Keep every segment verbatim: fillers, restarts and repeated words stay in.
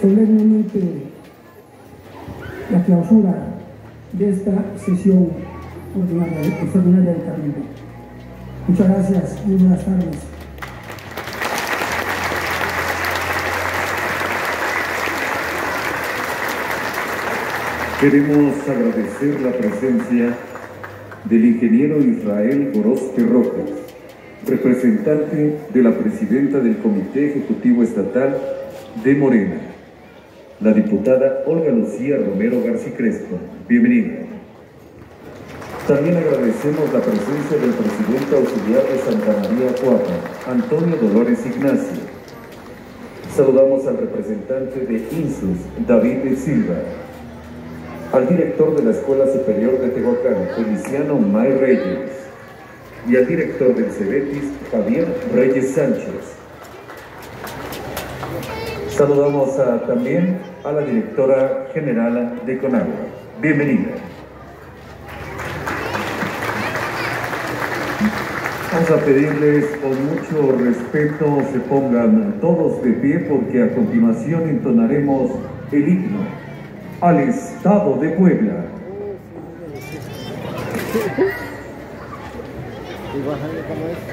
solemnemente la clausura de esta sesión ordinaria, extraordinaria del Cabildo. Muchas gracias, muy buenas tardes. Queremos agradecer la presencia del ingeniero Israel Gorospe Rojas, representante de la presidenta del Comité Ejecutivo Estatal de Morena, la diputada Olga Lucía Romero García Crespo. Bienvenida. También agradecemos la presencia del presidente auxiliar de Santa María Coapa, Antonio Dolores Ignacio. Saludamos al representante de INSUS, David de Silva, al director de la Escuela Superior de Tehuacán, Feliciano May Reyes, y al director del CEBETIS, Javier Reyes Sánchez. Saludamos a, también a la directora general de CONAGUA. Bienvenida. Vamos a pedirles con mucho respeto se pongan todos de pie porque a continuación entonaremos el himno al Estado de Puebla. ¿Y bajarle cómo es?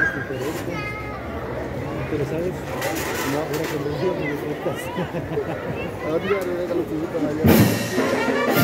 ¿Pero sabes? No, una convención de estas. A ver, ya le deja los chiquitos allá.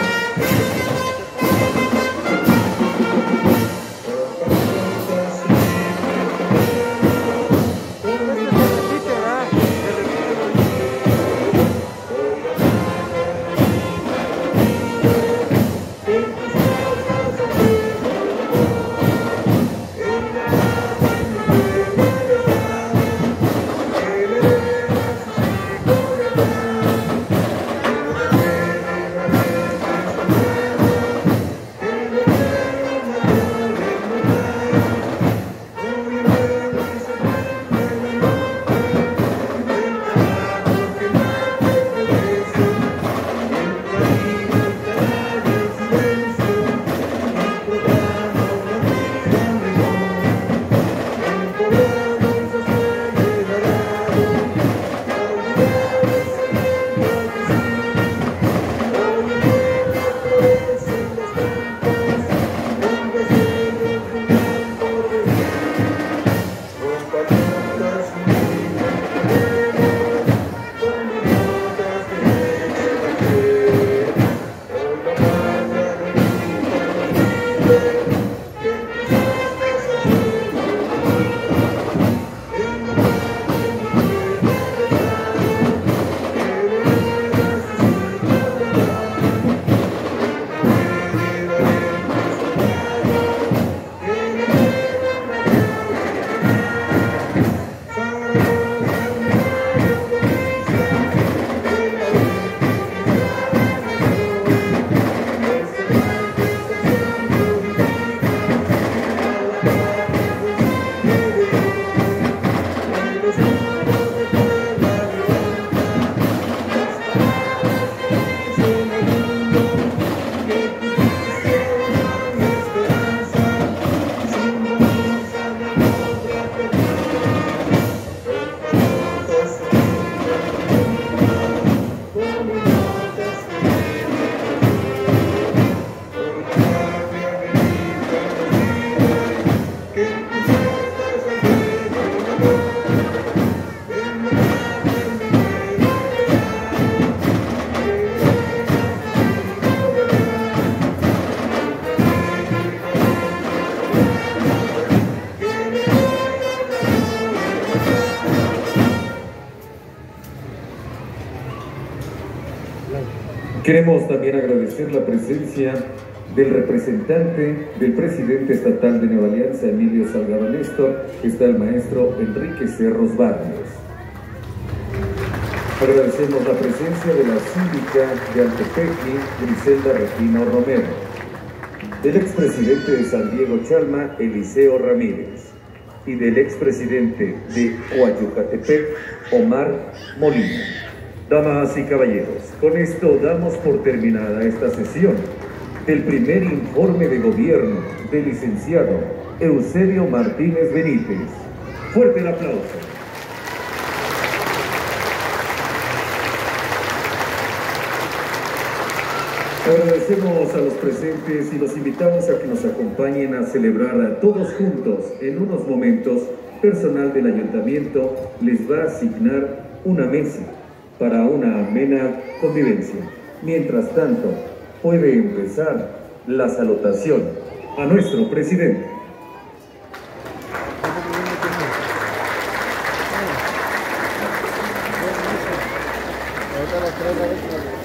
Queremos también agradecer la presencia del representante del presidente estatal de Nueva Alianza, Emilio Salgado Néstor, está el maestro Enrique Cerros Barrios. Agradecemos la presencia de la síndica de Altepequi, Griselda Regino Romero, del expresidente de San Diego Chalma, Eliseo Ramírez, y del expresidente de Coayucatepec, Omar Molina. Damas y caballeros, con esto damos por terminada esta sesión del primer informe de gobierno del licenciado Eusebio Martínez Benítez. Fuerte el aplauso. Agradecemos a los presentes y los invitamos a que nos acompañen a celebrar a todos juntos. En unos momentos, personal del ayuntamiento les va a asignar una mesa para una amena convivencia. Mientras tanto, puede empezar la salutación a nuestro presidente. Ahorita las tres,